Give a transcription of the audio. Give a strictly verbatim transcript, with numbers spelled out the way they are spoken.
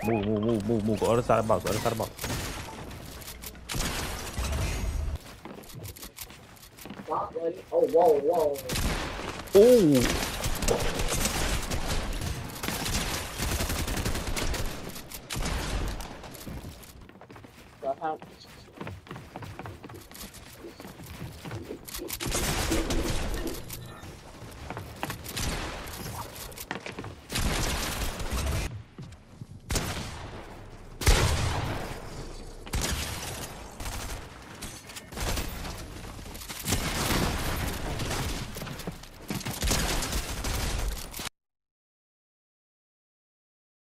Move, move, move, move, move. Go other side of the box. Other side of the box. Oh, whoa, whoa. Ooh. So how